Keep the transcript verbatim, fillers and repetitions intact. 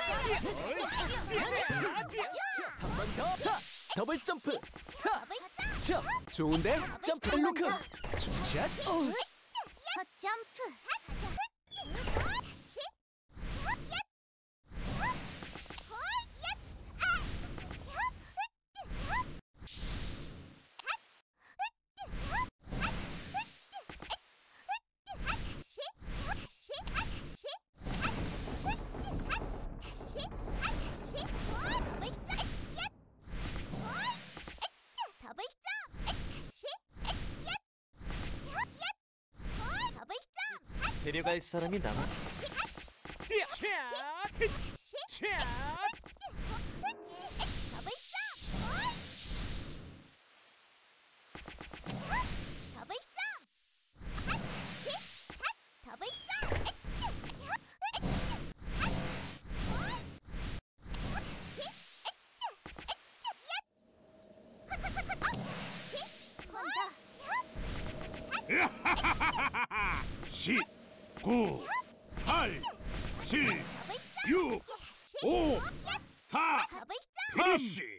한 번 더. 더블 점프. 자, 좋은데? 점프 로크. 샷. 어. 점프. 데려갈 사람이 남았어. 십, 구, 팔, 칠, 육, 오, 사, 피니쉬!